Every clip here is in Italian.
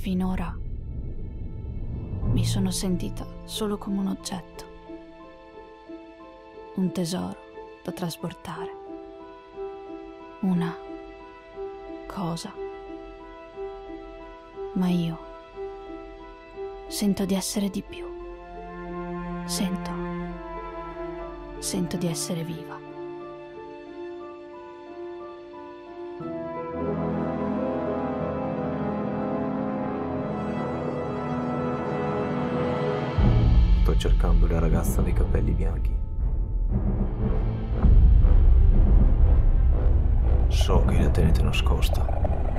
Finora mi sono sentita solo come un oggetto, un tesoro da trasportare, una cosa. Ma io sento di essere di più. Sento di essere viva. Sto cercando la ragazza dei capelli bianchi. So che la tenete nascosta.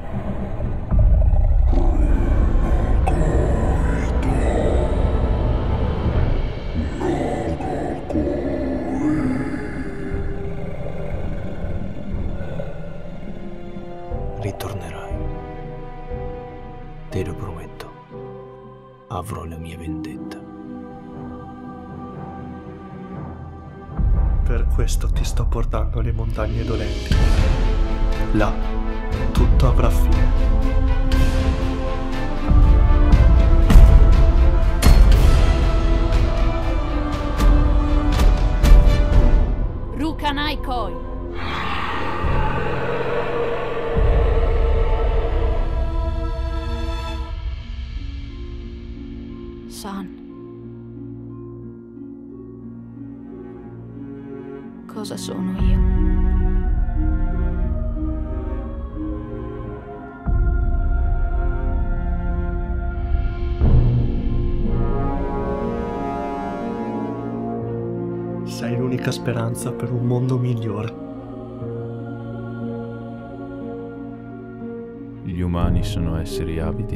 Ritornerai. Te lo prometto. Avrò la mia vendetta. Per questo ti sto portando alle montagne dolenti. Là, tutto avrà fine. Rukanai Koi. San. Cosa sono io? Sei l'unica speranza per un mondo migliore. Gli umani sono esseri avidi,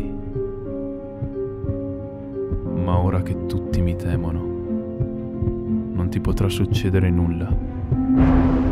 ma ora che tutti mi temono, non ti potrà succedere nulla.